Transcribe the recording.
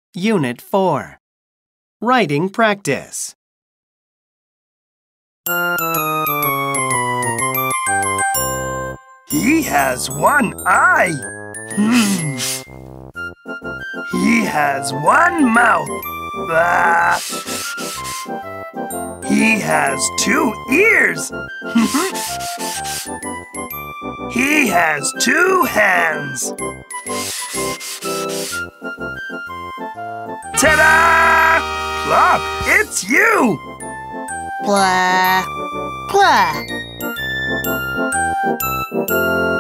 Unit 4. Writing Practice. He has one eye. He has one mouth. Ah. He has 2 ears. He has 2 hands. Ta-da! Plop, it's you! Blah, blah.